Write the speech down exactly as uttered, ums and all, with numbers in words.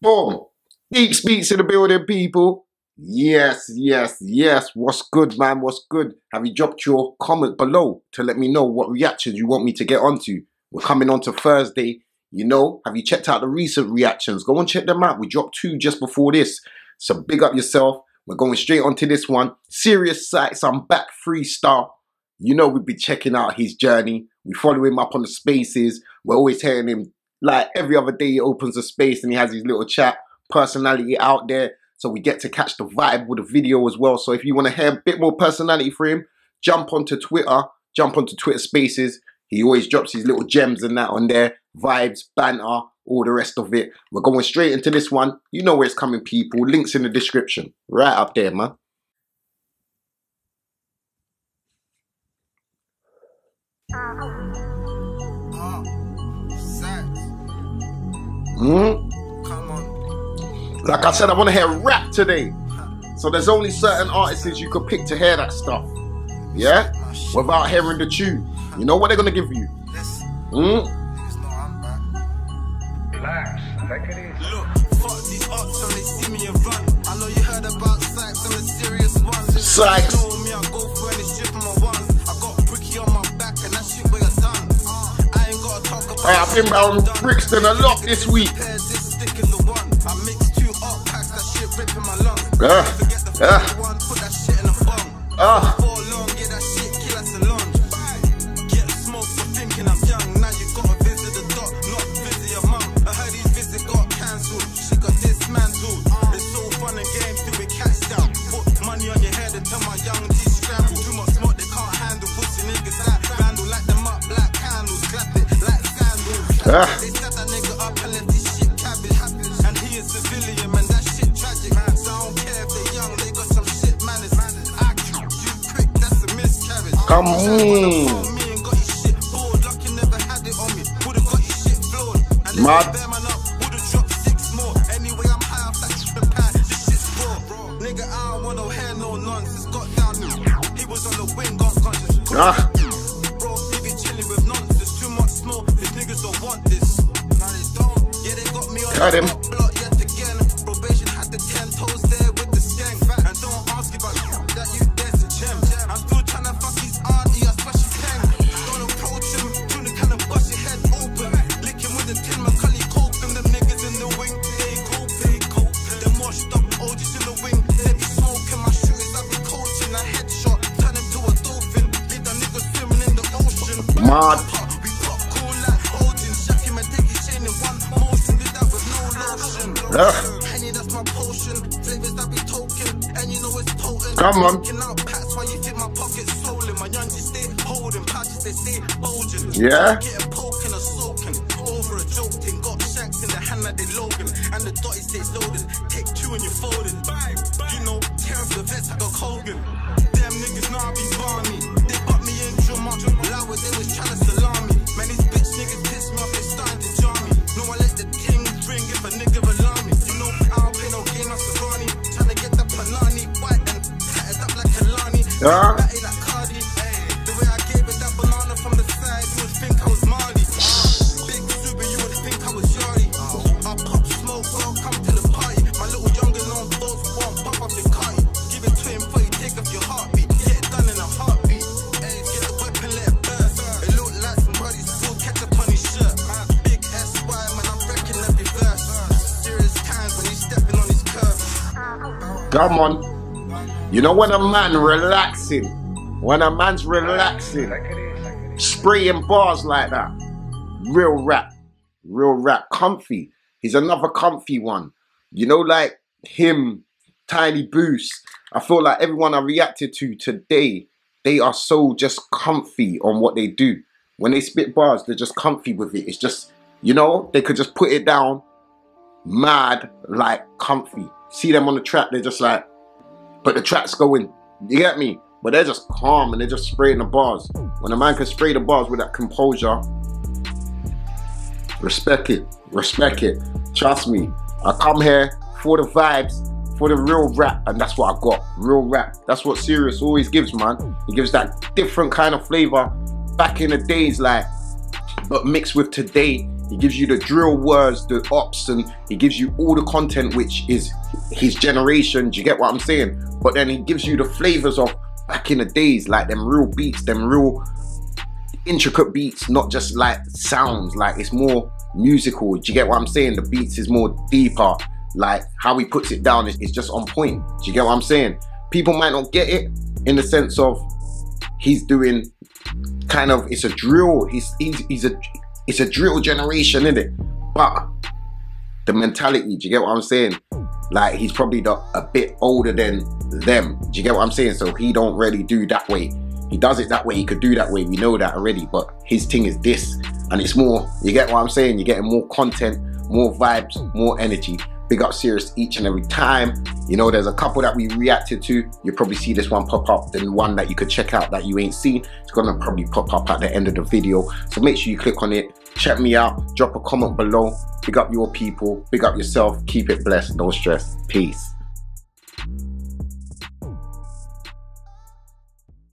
Boom. Deep Speaks in the building, people. Yes, yes, yes. What's good, man? What's good? Have you dropped your comment below to let me know what reactions you want me to get onto? We're coming on to Thursday. You know, have you checked out the recent reactions? Go and check them out. We dropped two just before this. So big up yourself. We're going straight onto this one. Serious Sights, I'm back freestyle. You know we'll be checking out his journey. We follow him up on the spaces. We're always hearing him like every other day he opens a space and he has his little chat. Personality out there. So we get to catch the vibe with the video as well. So if you want to hear a bit more personality for him, jump onto Twitter. Jump onto Twitter Spaces. He always drops his little gems and that on there. Vibes, banter, all the rest of it. We're going straight into this one. You know where it's coming, people. Links in the description. Right up there, man. Hmm? Like I said, I want to hear rap today. So there's only certain artists you could pick to hear that stuff. Yeah? Without hearing the tune. You know what they're going to give you? Hmm? Relax, take it easy. Look, fuck these ups when they see me and run. I know you heard about Sykes, I'm a serious one. Sykes. You know me, I go for any shit from my one. I got Bricky on my back and that shit where you're done. I ain't gotta talk about I've been around Brixton a lot this week. This stick in the one. I mix two up packs, that shit ripping my lungs. Uh, Forget the uh, one, put that shit in a bung. uh. For long, get that shit, kill us a lunge. Get smoke for thinking I'm young. Now you gotta visit the doc, not visit your mum. I heard his visit got cancelled. She got dismantled. It's so fun and games till we catch down. Put money on your head and tell my young G scramble. Too much smoke they can't handle. Pussy niggas like vandal, light them up black candles, clap it like sandals. Uh. They set that nigga up and left his shit cabbage. And he is civilian, man, that shit tragic. So I don't care if they're young, they got some shit manners. I kill you quick, that's a miscarriage. Come on. Me and got his shit bored, lucky never had it on me. Would've got his shit floored. And if Mad. I bear man up, would've dropped six more. Anyway, I'm high off that shit pan. This shit's raw. Nigga, I don't want no hair, no nonsense. Got down me. He was on the wing, got conscious. Ah. Bro, he be chilling with nonsense. Too much smoke, these niggas don't want this. Now they don't. Yeah, they got me on Got him. the top block yet again. Probation had the ten toes there with the skank. And don't ask about that you dare to gem. I'm still trying to fuck his auntie, I smash his pen. Don't approach him, tune the kind of bust your head open. Lick him with a tin, Macaulay Culkin. Them niggas in the wing, they cope, they cope. Them washed up O Gs in the wing, they be smoking. My shooters, I be coaching. A headshot, turn him to a dolphin. Leave the niggas swimming in the ocean. Mad. We pop cool like Odin. Shack him and take his chain in one motion. Did that with no lotion. Uh. Henny, that's my potion. Flavors that be token, and you know it's potent. Come on. Looking out packs while you think my pocket's swollen. My youngies stay holding, pouches they stay bulging. Yeah. Getting poking or soaking. Over a joke thing, got shanks in the hand like they Logan. And the dotty stays loaded. Take two and you're folded. You know, tear off the vest like a Hogan. Damn niggas know I be barney. They got me in drama. Loud they was trying to salami. Man, these bitch niggas piss me off, they starting to jar me. No, I let the king ring if a nigga alarm me. You know, I don't play no game, I'm Savani. Trying to get the Panani white and tatted up like Kalani. Yeah. Batty like Cardi. The way I gave it that banana from the side, you would think I was Marley. Big Zuba, you would think I was Yari. I pop smoke, well, come to the party. My little younger known thoughts won't pop off your car. Give it to him before you take off your heartbeat. Get it done in a heartbeat. Hey, get the weapon, let it burst. It look like somebody's full ketchup on his shirt. Big S Y, man, I'm wrecking every verse. Serious times when he's stepping on his curve. Come on. You know when a man relaxing, when a man's relaxing, Take it easy. spraying bars like that, real rap, real rap, comfy. He's another comfy one. You know, like him, Tiny Boost. I feel like everyone I reacted to today, they are so just comfy on what they do. When they spit bars, they're just comfy with it. It's just, you know, they could just put it down, mad, like comfy. See them on the track, they're just like, but the track's going, you get me? But they're just calm and they're just spraying the bars. When a man can spray the bars with that composure, respect it, respect it. Trust me, I come here for the vibes, for the real rap, and that's what I got, real rap. That's what Serious always gives, man. He gives that different kind of flavor back in the days, like, but mixed with today, He gives you the drill words, the ops, and he gives you all the content which is his generation. Do you get what I'm saying? But then he gives you the flavors of back in the days, like them real beats, them real intricate beats, not just like sounds. Like it's more musical. Do you get what I'm saying? The beats is more deeper. Like how he puts it down is, is just on point. Do you get what I'm saying? People might not get it in the sense of he's doing kind of, it's a drill. He's he's, he's a it's a drill generation, isn't it? But the mentality, do you get what I'm saying? Like he's probably the, a bit older than them. Do you get what I'm saying? So he don't really do that way. He does it that way, he could do that way, we know that already, but his thing is this, and it's more, you get what I'm saying? You're getting more content, more vibes, more energy. Big up Sirius each and every time. You know, there's a couple that we reacted to. You'll probably see this one pop up, then one that you could check out that you ain't seen. It's gonna probably pop up at the end of the video. So make sure you click on it, check me out, drop a comment below. Big up your people, big up yourself, keep it blessed, no stress. Peace.